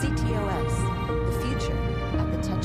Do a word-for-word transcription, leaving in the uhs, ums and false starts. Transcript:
C T O S, the future at the Technical